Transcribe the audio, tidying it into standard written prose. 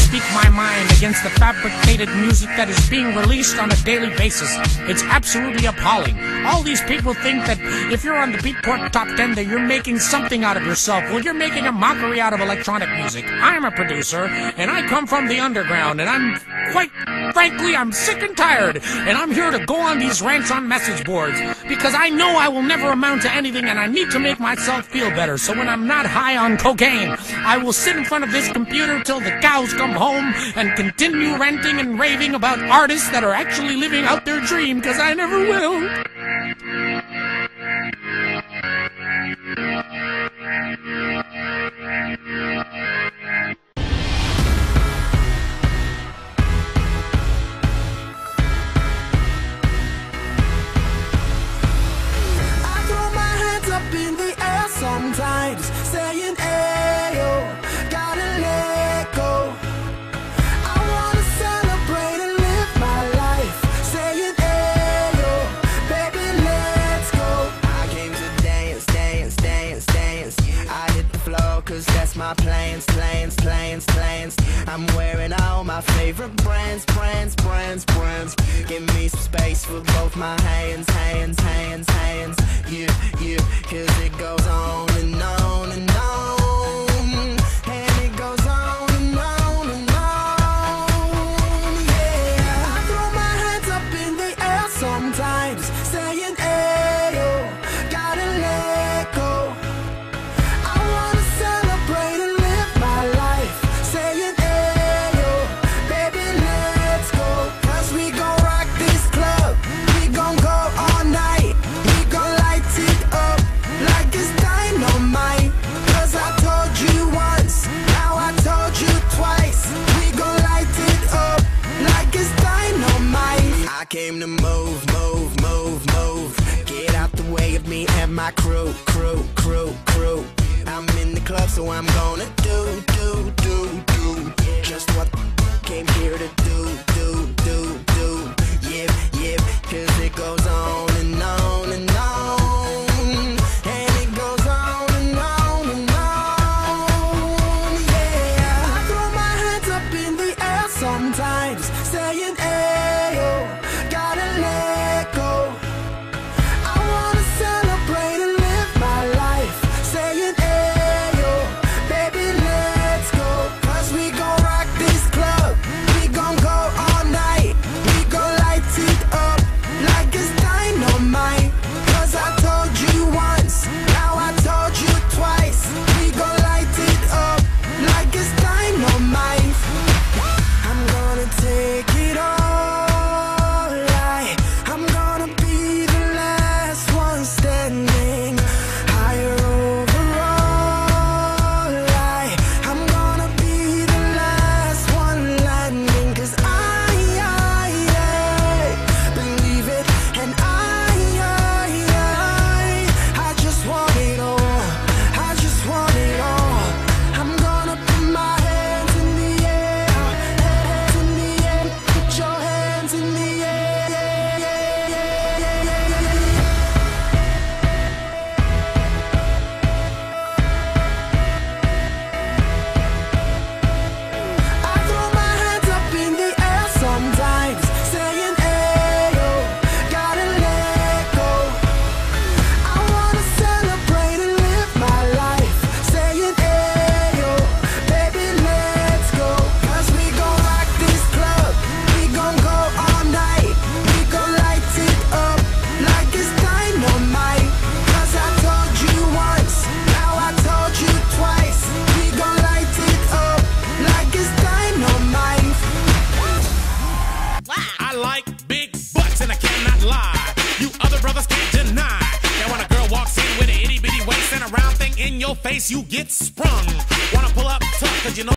speak my mind against the fabricated music that is being released on a daily basis. It's absolutely appalling. All these people think that if you're on the Beatport Top 10 that you're making something out of yourself. Well, you're making a mockery out of electronic music. I'm a producer, and I come from the underground, and I'm quite frankly, I'm sick and tired, and I'm here to go on these rants on message boards, because I know I will never amount to anything, and I need to make myself feel better. So when I'm not high on cocaine, I will sit in front of this computer till the cows come home and continue ranting and raving about artists that are actually living out their dream, because I never will. In the air sometimes, saying, ayo, gotta let go. I wanna celebrate and live my life, saying, ayo, baby, let's go. I came to dance, dance, dance, dance. I hit the floor cause that's my plans, plans, plans, plans. I'm wearing all my favorite brands, brands, brands, brands. Give me some space for both my hands, hands, hands, hands. Yeah, yeah, cause it goes on and on and on. And it goes on and on and on. Yeah, I throw my hands up in the air sometimes, saying, ayo, gotta let go. I wanna celebrate and live my life, saying, ayo, baby, let's go. Cause we gon' rock this club, we gon' go all night. We gon' light it up like it's dynamite. Cause I told you once, now I told you twice. We gon' light it up like it's dynamite. I came to move, move, move, move. Get out the way of me and my crew, crew, crew, crew. I'm in the club, so I'm gonna do just what came here to do. Yep, yep, cause it goes on and on and on. And it goes on and on and on. Yeah, I throw my hands up in the air sometimes, saying, ayo, gotta let go. I wanna celebrate and live my life, saying, ayo, baby, let's go. Cause we gon' rock this club, we gon' go all night. We gon' light it up like it's dynamite. Cause I told you once, now I told you twice. We gon' light it up like it's dynamite. I'm gonna take it all, I'm gonna be the last one standing. Higher overall, I'm gonna be the last one landing. Cause I believe it, and I just want it all, I just want it all. I'm gonna put my hands in the air, hands in the air. Put your hands in the air. I throw my hands up in the air sometimes, saying, ayo, gotta let go. I wanna celebrate and live my life, saying, ayo, baby, let's go. Cause we gon' rock this club, we gon' go all night. We gon' light it up like it's dynamite. Cause I told you once, now I told you twice. We gon' light it up like it's dynamite. I like big butts and I cannot lie. You other brothers can't deny that when a girl walks in with an itty bitty waist and a round thing in your face, you get sprung. Wanna pull up tough cause you know